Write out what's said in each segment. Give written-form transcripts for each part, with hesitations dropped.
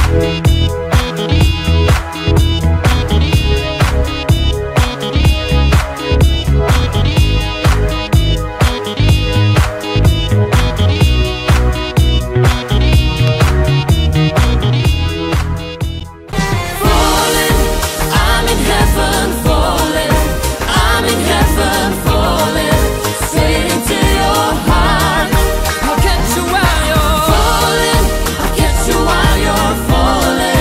I'll catch you while you're falling.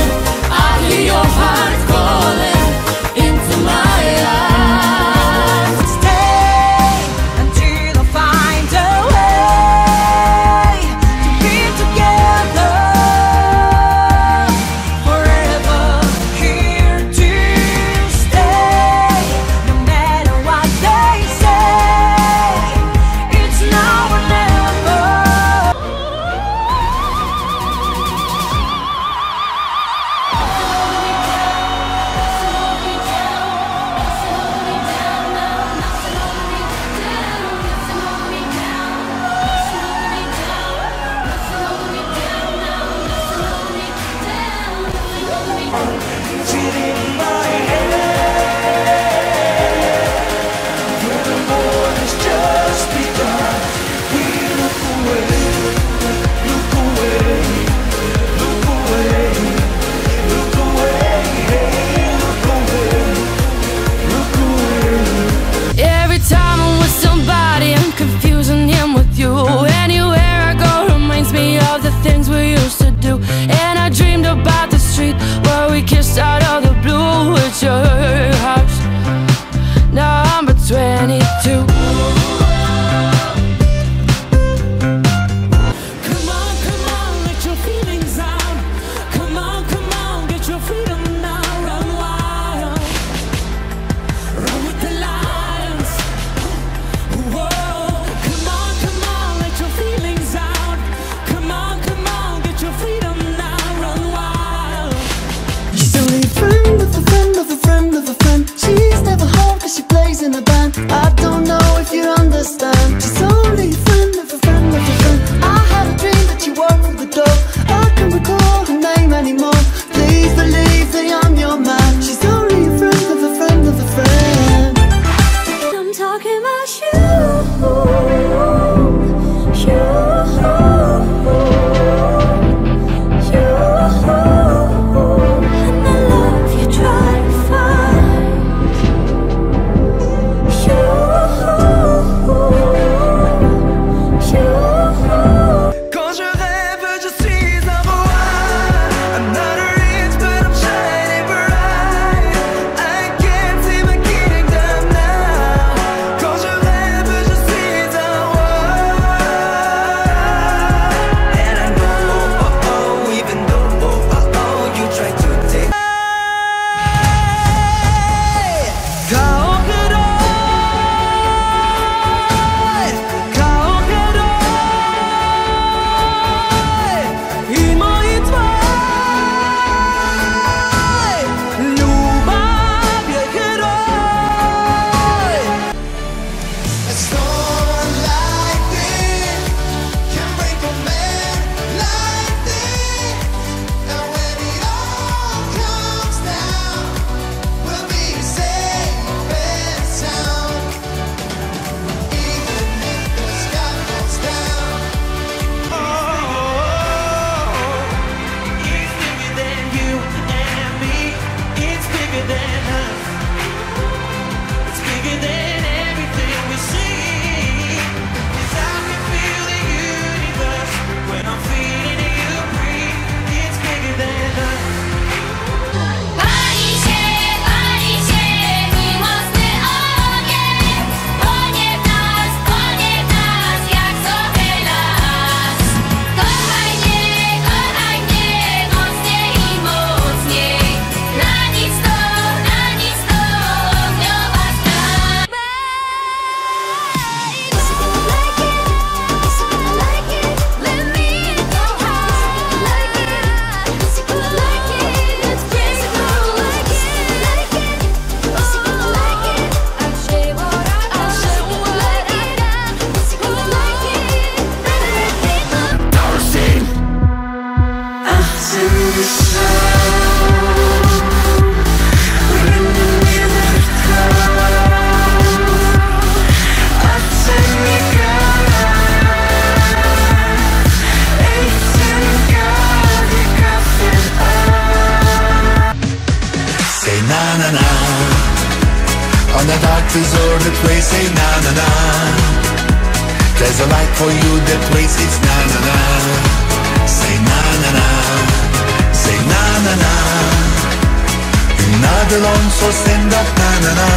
On a dark deserted way, say na na na. There's a light for you that waits, it's na na na. Say na na na, say na na na. You're not alone, so stand up, na na na.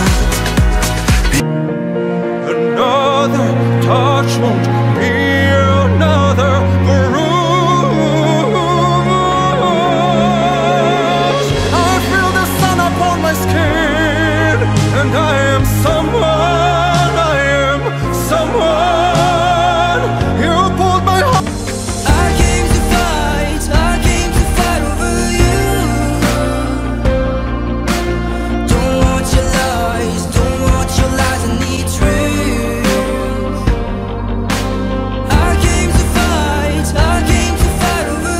Another touch won't be another bruise. I feel the sun upon my skin, and I am someone, I am someone. You pulled my heart. I came to fight over you. Don't want your lies, I need truth. I came to fight over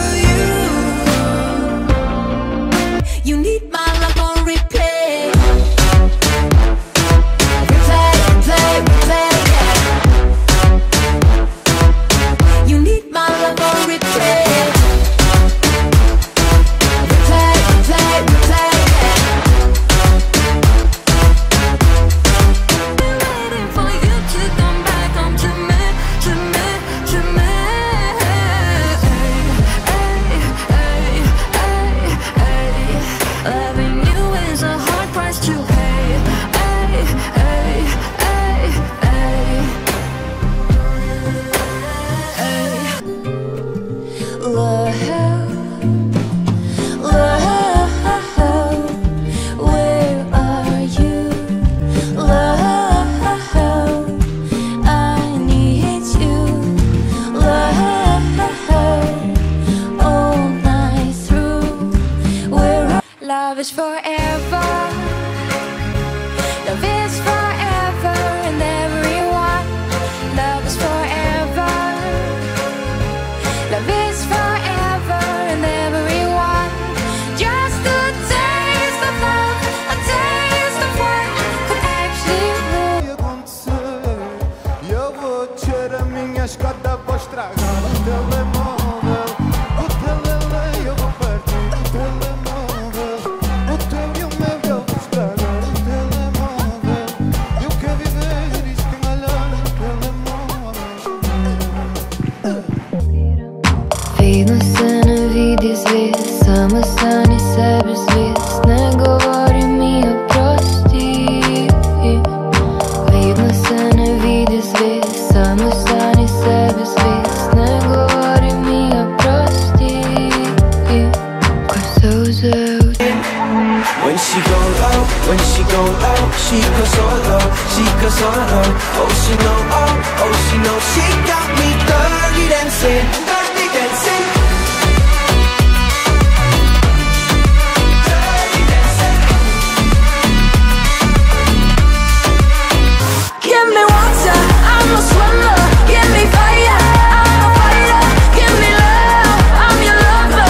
you. You need my love on replay. Replay, yeah. You need my love on replay. Replay, yeah. Waiting for you to come back home to me. Loving you is a hard price to pay. Love, where are you? Love, I need you. Love, all night through. Love is forever. Love is forever and everyone. Love is forever. Love is forever and everyone. Just a taste of love, a taste of what could actually rule. Eu vou tirar a minha escada, vou estragar o telemóvel. O telele, eu vou partir o telemóvel. O teu e o meu, eu vou estragar o telemóvel. Eu quero viver, escamalhar o telemóvel. Видно се на види звезд, само стани себе звезд. Не говори ми я прости. Видно се на види звезд, само стани себе звезд. Не говори ми я прости. Cause those are When she go low, she goes so low, Oh, she know, she got me dirty dancing, dirty dancing. Dirty dancing. Give me water, I'm a swimmer. Give me fire, I'm a fighter. Give me love, I'm your lover.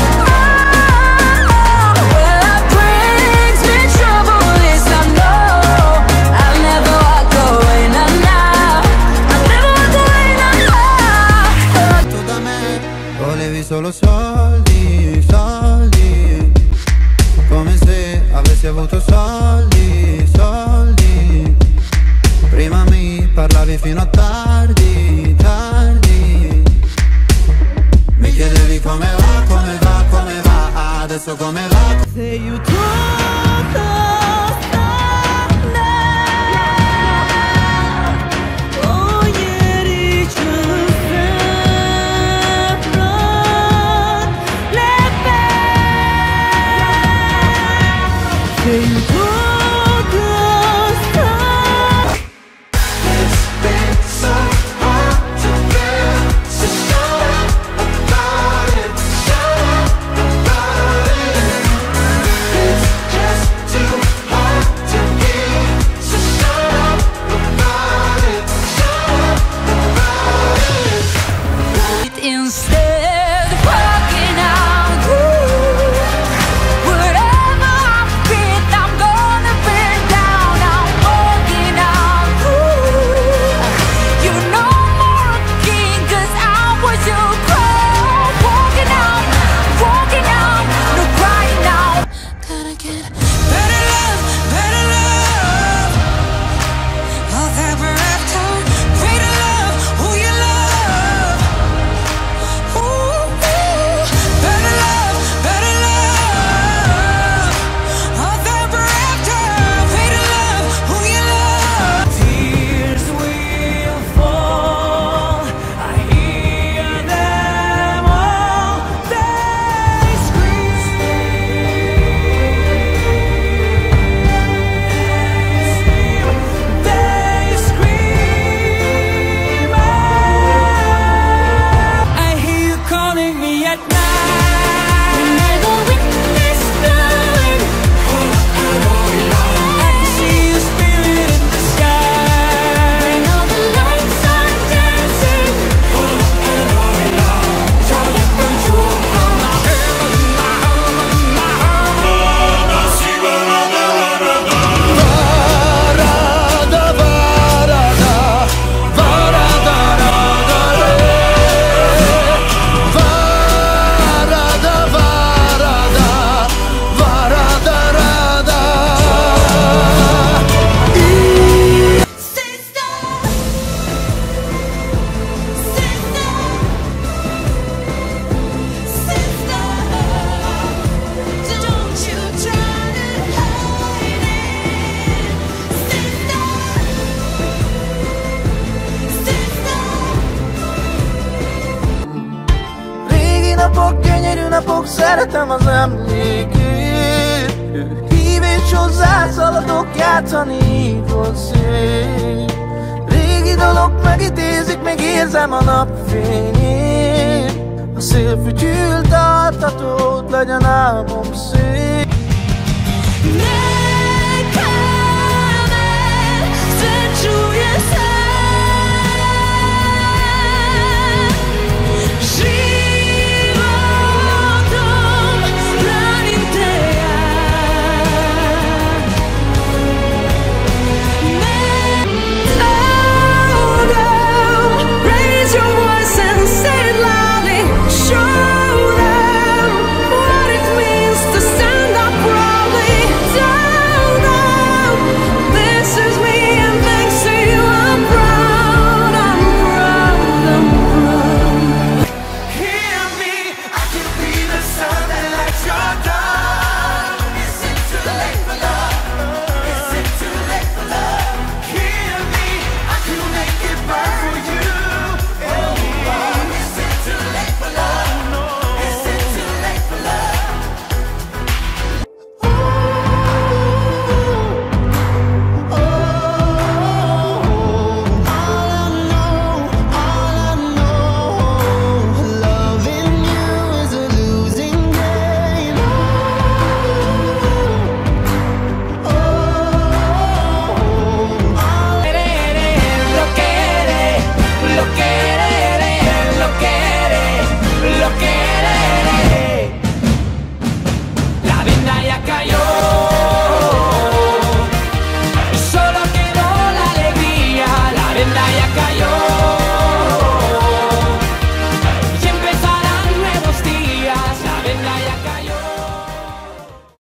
Well, that brings me trouble, yes I know. I'll never walk away, nah, nah. I'll never walk away, nah, nah. Tu da me volevi solo soldi, soldi. Come se avessi avuto soldi, soldi. Prima mi parlavi fino a tardi, tardi. Mi chiedevi come va, come va, come va. Adesso come va? Say you took us down. Oh, yeah, it's just run, let back. Say you took us down. It's been so hard to bear, so shut up about it, shut up about it. It's just too szeretem az emlékét. Ő hív és hozzá szaladok, játszani így volt szép. Régi dalok megidézik, még érzem a napfényét. A szél fütyült altatót, legyen álmom szép. Hear me, I can be the sun that lights your dark.